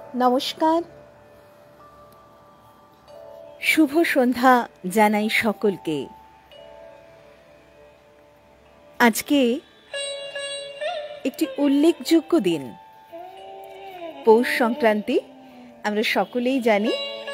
নমস্কার, শুভ সন্ধ্যা জানাই সকলকে। আজকে একটি উল্লেখযোগ্য দিন, পৌষ সংক্রান্তি। আমরা সকলেই জানি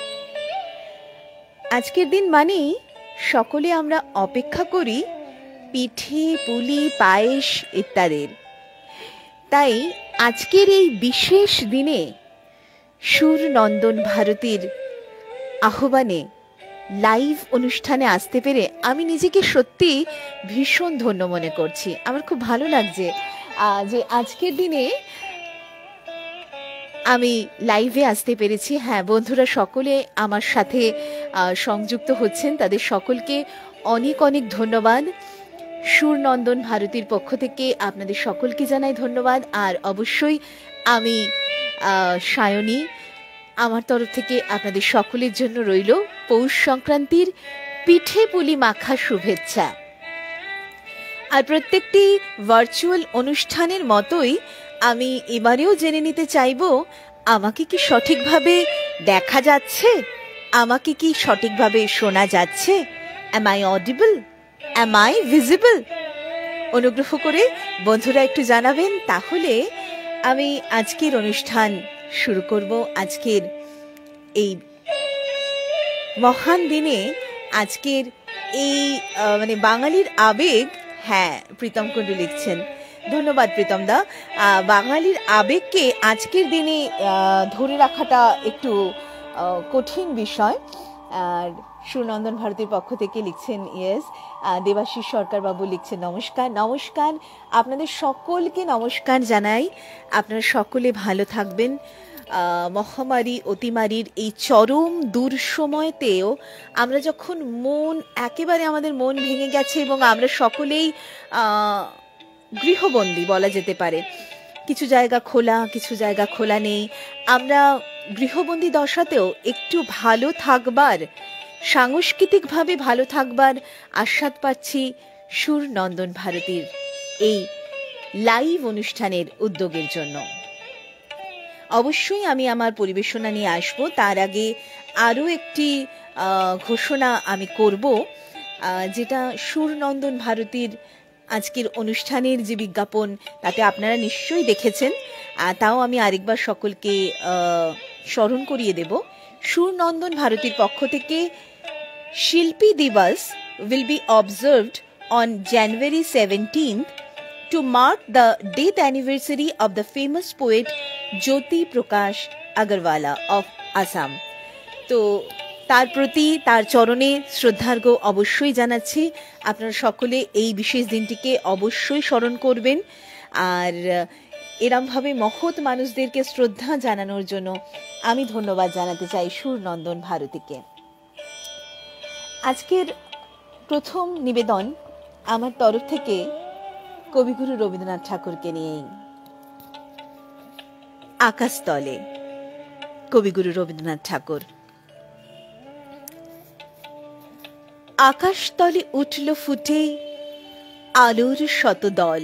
আজকের দিন মানেই সকলে আমরা অপেক্ষা করি পিঠে, পুলি, পায়েস ইত্যাদির। তাই আজকের এই বিশেষ দিনে সুরনন্দন ভারতীর আহ্বানে লাইভ অনুষ্ঠানে আসতে পেরে আমি নিজেকে সত্যি ভীষণ ধন্য মনে করছি। আমার খুব ভালো লাগছে যে আজকের দিনে আমি লাইভে আসতে পেরেছি। হ্যাঁ, বন্ধুরা সকলে আমার সাথে সংযুক্ত হচ্ছেন, তাদের সকলকে অনেক অনেক ধন্যবাদ। সুরনন্দন ভারতীর পক্ষ থেকে আপনাদের সকলকে জানাই ধন্যবাদ। আর অবশ্যই আমি সায়নী, আমার তরফ থেকে আপনাদের সকলের জন্য রইল পৌষ সংক্রান্তির পিঠে পুলি মাখা শুভেচ্ছা। আর প্রত্যেকটি ভার্চুয়াল অনুষ্ঠানের মতোই আমি এবারেও জেনে নিতে চাইব, আমাকে কি সঠিকভাবে দেখা যাচ্ছে, আমাকে কি সঠিকভাবে শোনা যাচ্ছে? Am I audible, am I visible? অনুগ্রহ করে বন্ধুরা একটু জানাবেন, তাহলে আমি আজকের অনুষ্ঠান শুরু করব। আজকের এই মহান দিনে, আজকের এই বাঙালির আবেগ। হ্যাঁ, প্রীতম কুণ্ডু লিখছেন, ধন্যবাদ প্রীতম দা। বাঙালির আবেগকে আজকের দিনে ধরে রাখাটা একটু কঠিন বিষয়। আর সুরনন্দন ভারতীর পক্ষ থেকে লিখছেন ইয়েস। দেবাশিস সরকার বাবু লিখছেন নমস্কার। নমস্কার, আপনাদের সকলকে নমস্কার জানাই। আপনারা সকলে ভালো থাকবেন। মহামারী অতিমারীর এই চরম দুঃসময়তেও আমরা যখন একেবারে আমাদের মন ভেঙে গেছে এবং আমরা সকলেই গৃহবন্দী বলা যেতে পারে, কিছু জায়গা খোলা, কিছু জায়গা খোলা নেই, আমরা গৃহবন্দী দশাতেও একটু ভালো থাকবার, সাংস্কৃতিকভাবে ভালো থাকবার আস্বাদ পাচ্ছি সুরনন্দন ভারতীর এই লাইভ অনুষ্ঠানের উদ্যোগের জন্য। অবশ্যই আমি আমার পরিবেশনা নিয়ে আসব। তার আগে আরও একটি ঘোষণা আমি করব, যেটা সুরনন্দন ভারতীর আজকের অনুষ্ঠানের যে বিজ্ঞাপন, তাতে আপনারা নিশ্চয়ই দেখেছেন। তাও আমি আরেকবার সকলকে স্মরণ করিয়ে দেব। সুরনন্দন ভারতীর পক্ষ থেকে শিল্পী দিবস will be observed on January 17th to mark the death anniversary of the famous poet Jyoti Prakash Agarwala of Assam. তো তার প্রতি, তার চরণে শ্রদ্ধার্ঘ্য অবশ্যই জানাচ্ছি। আপনারা সকলে এই বিশেষ দিনটিকে অবশ্যই স্মরণ করবেন। আর এরমভাবে মহৎ মানুষদেরকে শ্রদ্ধা জানানোর জন্য আমি ধন্যবাদ জানাতে চাই সুরনন্দন ভারতীকে। আজকের প্রথম নিবেদন আমার তরফ থেকে কবিগুরু রবীন্দ্রনাথ ঠাকুরকে নিয়েই। আকাশতলে, কবিগুরু রবীন্দ্রনাথ ঠাকুর। আকাশতলে উঠল ফুটে আলোর শতদল,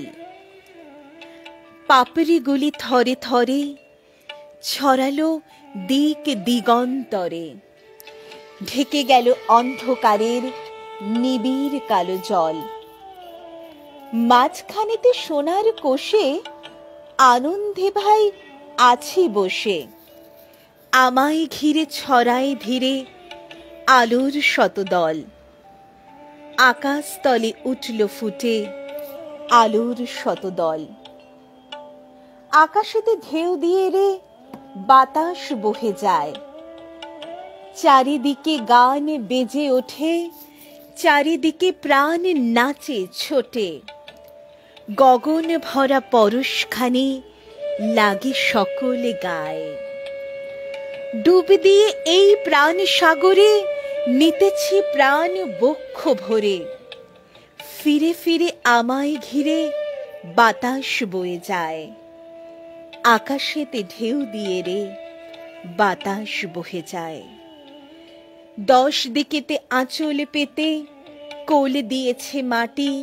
পাপড়ি গুলি থরে থরে ছড়ালো দিক দিগন্তরে, ঢেকে গেল অন্ধকারের নিবিড় কালো জল। মাঝখানেতে সোনার কোষে আনন্দে ভাই আছি বসে, আমায় ঘিরে ছড়ায় ধীরে আলোর শতদল। আকাশতলে উঠল ফুটে আলোর শতদল। আকাশেতে ঢেউ দিয়ে রে বাতাস বহে যায়, চারিদিকে গান বেজে ওঠে, চারিদিকে প্রাণ নাচে ছোটে। গগন ভরা পরশখানি লাগে সকলে গায়ে, ডুব দিয়ে এই প্রাণ সাগরে নিতেছি প্রাণ বক্ষ ভরে। ফিরে ফিরে আমায় ঘিরে বাতাস বয়ে যায়, আকাশেতে ঢেউ দিয়ে রে বাতাস বহে যায়। 10 দিকেতে আঁচল পেতে কোল দিয়েছে মাটি,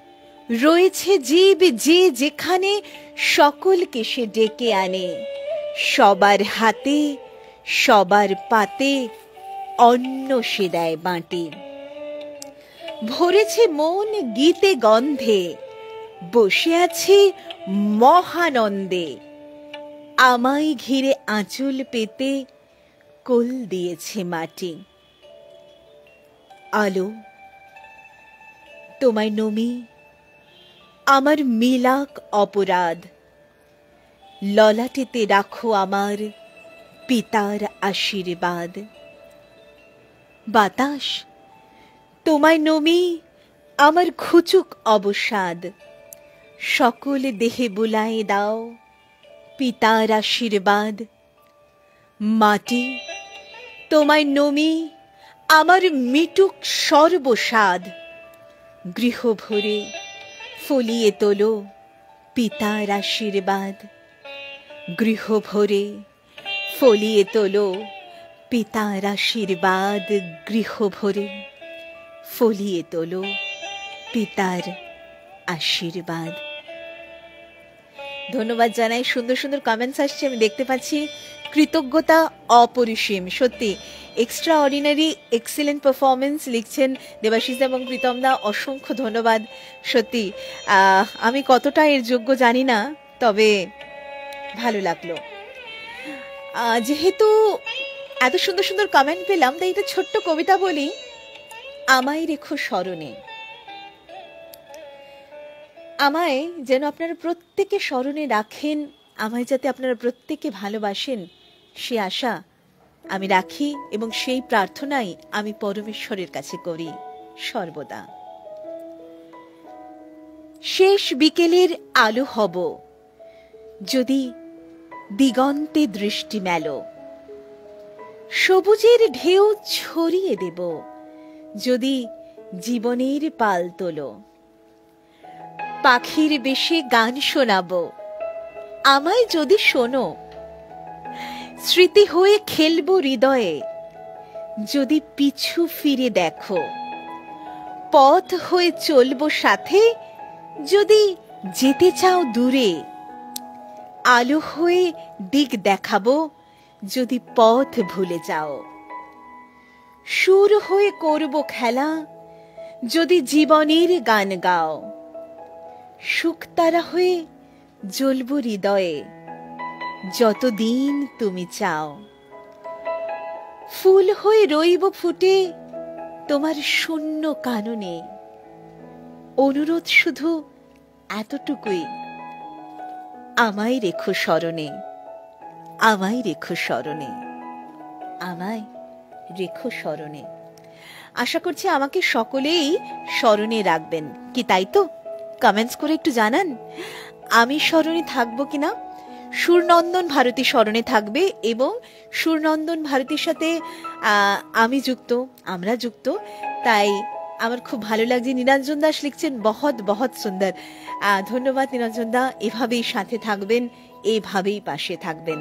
রয়েছে জীব যে যেখানে সকলকে সে ডেকে আনে। সবার হাতে সবার পাতে অন্ন সে দেয় বাঁটে। ভরেছে মন গীতে গন্ধে, বসে আছে মহানন্দে। আমায় ঘিরে আঁচল পেতে কোল দিয়েছে মাটি। আলো তোমায় নমি আমার মিলাক অপরাধ। ললাটেতে রাখো আমার পিতার আশীর্বাদ। বাতাস তোমায় নমি আমার ঘুচুক অবসাদ। সকল দেহে বুলায়ে দাও পিতার আশীর্বাদ। মাটি তোমায় নমি আমার মিটুক সর্বসাদ। গৃহ ভরে ফলিয়ে তোলো পিতার আশীর্বাদ। গৃহ ভরে ফলিয়ে তোলো পিতার আশীর্বাদ। গৃহ ভরে ফলিয়ে তোলো পিতার আশীর্বাদ। ধন্যবাদ জানাই। সুন্দর সুন্দর কমেন্টস আসছে, আমি দেখতে পাচ্ছি। কৃতজ্ঞতা অপরিসীম, সত্যি এক্সট্রা অর্ডিনারি এক্সিলেন্ট পারফরমেন্স লিখছেন দেবাশিস এবং প্রীতম দা, অসংখ্য ধন্যবাদ। সত্যি আমি কতটা এর যোগ্য জানি না, তবে ভালো লাগলো। যেহেতু এত সুন্দর সুন্দর কমেন্ট পেলাম, তাই এটা ছোট্ট কবিতা বলি। আমায় রেখো স্মরণে। আমায় যেন আপনারা প্রত্যেকে স্মরণে রাখেন, আমায় যাতে আপনারা প্রত্যেকে ভালোবাসেন, সে আশা আমি রাখি এবং সেই প্রার্থনাই আমি পরমেশ্বরের কাছে করি সর্বদা। শেষ বিকেলের আলো হব যদি দিগন্তে দৃষ্টি মেলো। সবুজের ঢেউ ছড়িয়ে দেব যদি জীবনের পাল তোলো। পাখির বেশে গান শোনাবো আমায় যদি শোনো। স্মৃতি হয়ে খেলবো হৃদয়ে যদি পিছু ফিরে দেখো। পথ হয়ে চলবো সাথে যদি যেতে চাও দূরে। আলো হয়ে দিক দেখাবো যদি পথ ভুলে যাও। সুর হয়ে করব খেলা যদি জীবনের গান গাও। শুকতারা হয়ে জ্বলব হৃদয়ে যতদিন তুমি চাও। ফুল হয়ে রইব ফুটে তোমার শূন্য কাননে। অনুরোধ শুধু এতটুকুই, আমায় রেখো স্মরণে। আমায় রেখো স্মরণে। আমায় রেখো স্মরণে। আশা করছি আমাকে সকলেই স্মরণে রাখবেন, কি তাই তো? কমেন্টস করে একটু জানান আমি স্মরণে থাকবো কিনা। সুরনন্দন ভারতী স্মরণে থাকবে এবং সুরনন্দন ভারতীর সাথে আমি যুক্ত, আমরা যুক্ত, তাই আমার খুব ভালো লাগছে। নিরঞ্জন দাস লিখছেন বহুত বহুত সুন্দর। ধন্যবাদ নিরঞ্জন দা, এভাবেই সাথে থাকবেন, এভাবেই পাশে থাকবেন।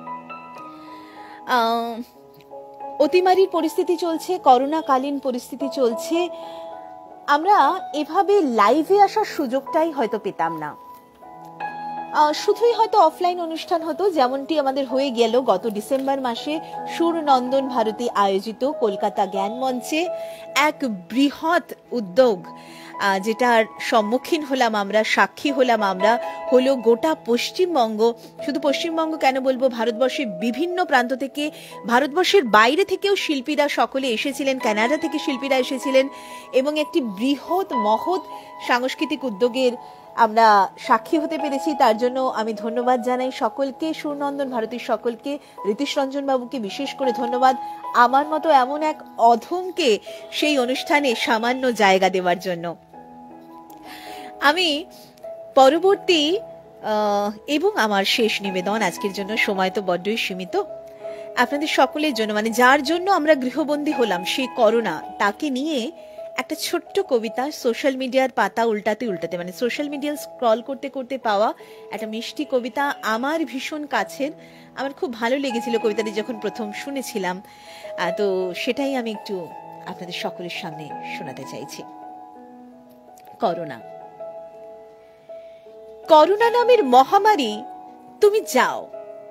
অতিমারির পরিস্থিতি চলছে, করোনাকালীন পরিস্থিতি চলছে। আমরা এভাবে লাইভে আসার সুযোগটাই হয়তো পেতাম না, শুধুই হয়তো অফলাইন অনুষ্ঠান হতো, যেমনটি আমাদের হয়ে গেল গত ডিসেম্বর মাসে সুরনন্দন ভারতী আয়োজিত কলকাতা জ্ঞান মঞ্চে এক বৃহৎ উদ্যোগ, যেটার সম্মুখীন হলাম আমরা, সাক্ষী হলাম আমরা, হলো গোটা পশ্চিমবঙ্গ। শুধু পশ্চিমবঙ্গ কেন বলবো, ভারতবর্ষের বিভিন্ন প্রান্ত থেকে, ভারতবর্ষের বাইরে থেকেও শিল্পীরা সকলে এসেছিলেন, কানাডা থেকে শিল্পীরা এসেছিলেন এবং একটি বৃহৎ মহৎ সাংস্কৃতিক উদ্যোগের আমরা সাক্ষী হতে পেরেছি। তার জন্য আমি ধন্যবাদ জানাই সকলকে, সুরনন্দন ভারতীর সকলকে, ঋতীশ রঞ্জন বাবুকে বিশেষ করে ধন্যবাদ আমার মতো এমন এক অধমকে সেই অনুষ্ঠানে সামান্য জায়গা দেওয়ার জন্য। আমি পরবর্তী এবং আমার শেষ নিবেদন আজকের জন্য, সময় তো বড্ডই সীমিত, আপনাদের সকলের জন্য, মানে যার জন্য আমরা গৃহবন্দী হলাম সেই করোনা, তাকে নিয়ে একটা ছোট্ট কবিতা, সোশ্যাল মিডিয়ার পাতা উল্টাতে উল্টাতে, মানে সোশ্যাল মিডিয়া স্ক্রল করতে করতে পাওয়া একটা মিষ্টি কবিতা, আমার ভীষণ কাছের। আমার খুব ভালো লেগেছিল কবিতাটি যখন প্রথম শুনেছিলাম, তো সেটাই আমি একটু আপনাদের সকলের সামনে শোনাতে চাইছি। করোনা। করোনা নামের মহামারী, তুমি যাও,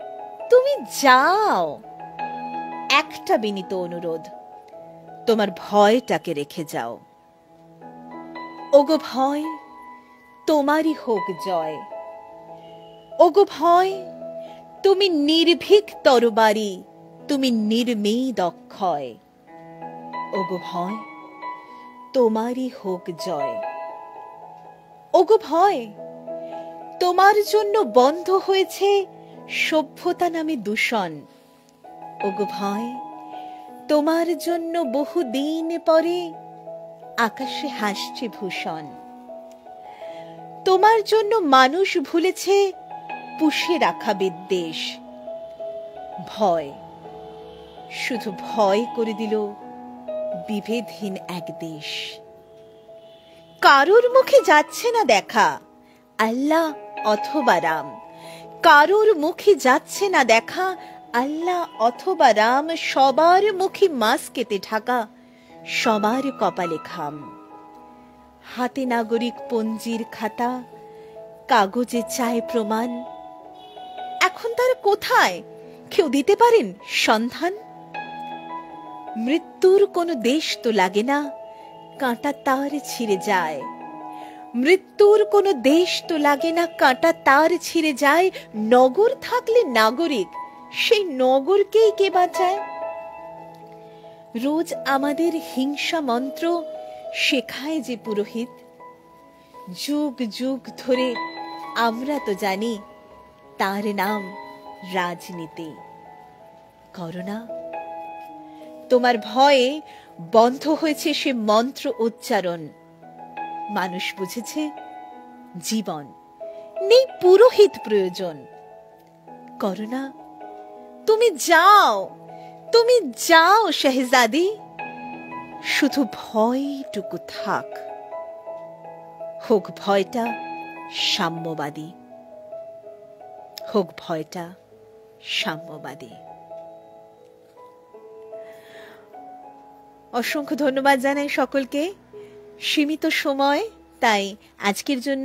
তুমি যাও। একটা বিনীত অনুরোধ, তোমার ভয়টাকে রেখে যাও। ওগো ভয়, তোমারই হোক জয়। ওগো ভয়, তুমি নির্ভীক তরবারি, তুমি নির্মেদ অক্ষয়। ওগো ভয়, তোমারই হোক জয়। ওগো ভয়, তোমার জন্য বন্ধ হয়েছে সভ্যতা নামে দূষণ। ওগো ভয়, তোমার জন্য বহুদিন পরে আকাশে হাসছে ভূষণ। তোমার জন্য মানুষ ভুলেছে পুষে রাখা বিদ্বেষ। ভয়, শুধু ভয় করে দিল বিভেদহীন এক দেশ। কারোর মুখে যাচ্ছে না দেখা আল্লাহ অথবা রাম। কারোর মুখে যাচ্ছে না দেখা আল্লাহ অথবা রাম। সবার মুখে মাস্কেতে ঢাকা, সবার কপালে ঘাম। হাতে নাগরিক পঞ্জির খাতা, কাগজে চায় প্রমাণ। এখন তার কোথায়, কেউ দিতে পারেন সন্ধান? মৃত্যুর কোনো দেশ তো লাগে না, কাঁটা তার ছিঁড়ে যায়। মৃত্যুর কোনো দেশ তো লাগে না, কাঁটা তার ছিঁড়ে যায়। নগর থাকলে নাগরিক, সেই নগরকেই কে বাঁচায়? রোজ আমাদের হিংসা মন্ত্র শেখায় যে পুরোহিত, যুগ যুগ ধরে আমরা তো জানি তার নাম রাজনীতি। করোনা, তোমার ভয়ে বন্ধ হয়েছে সে মন্ত্র উচ্চারণ। মানুষ বুঝেছে জীবন নেই পুরোহিত প্রয়োজন। করোনা, তুমি যাও, তুমি যাও শেহজাদি, শুধু ভয়টুকু থাক। হোক ভয়টা সাম্যবাদী, হোক ভয়টা সাম্যবাদী। অসংখ্য ধন্যবাদ জানাই সকলকে। সীমিত সময়, তাই আজকের জন্য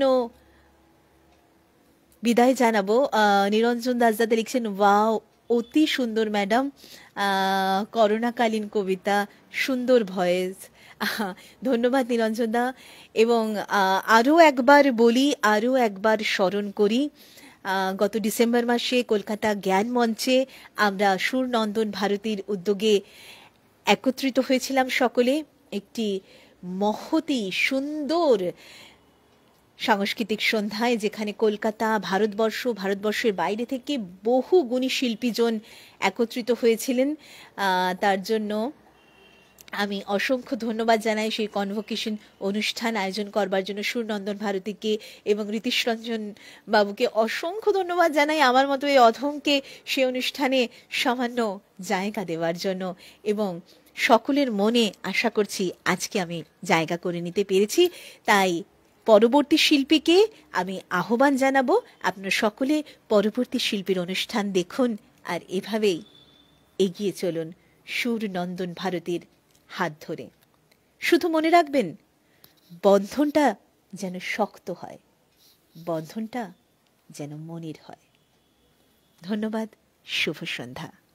বিদায় জানাবো। নিরঞ্জন দাসদাদা লিখছেন, ওয়াও অতি সুন্দর ম্যাডাম, করোনাকালীন কবিতা, সুন্দর ভয়েস। ধন্যবাদ নিরঞ্জন দা। এবং আরও একবার বলি, আরও একবার স্মরণ করি, গত ডিসেম্বর মাসে কলকাতা জ্ঞান মঞ্চে আমরা সুরনন্দন ভারতীর উদ্যোগে একত্রিত হয়েছিলাম সকলে একটি মহতী সুন্দর সাংস্কৃতিক সন্ধ্যায়, যেখানে কলকাতা, ভারতবর্ষ, ভারতবর্ষের বাইরে থেকে বহু গুণী শিল্পীজন একত্রিত হয়েছিলেন। তার জন্য আমি অসংখ্য ধন্যবাদ জানাই সেই কনভোকেশন অনুষ্ঠান আয়োজন করবার জন্য সুরনন্দন ভারতীকে এবং ঋতীশ রঞ্জন বাবুকে অসংখ্য ধন্যবাদ জানাই আমার মতো এই অধমকে সে অনুষ্ঠানে সামান্য জায়গা দেওয়ার জন্য। এবং সকলের মনে আশা করছি আজকে আমি জায়গা করে নিতে পেরেছি। তাই পরবর্তী শিল্পীকে আমি আহ্বান জানাবো, আপনারা সকলে পরবর্তী শিল্পীর অনুষ্ঠান দেখুন আর এভাবেই এগিয়ে চলুন সুরনন্দন ভারতীর হাত ধরে। শুধু মনে রাখবেন, বন্ধনটা যেন শক্ত হয়, বন্ধনটা যেন মনের হয়। ধন্যবাদ, শুভ সন্ধ্যা।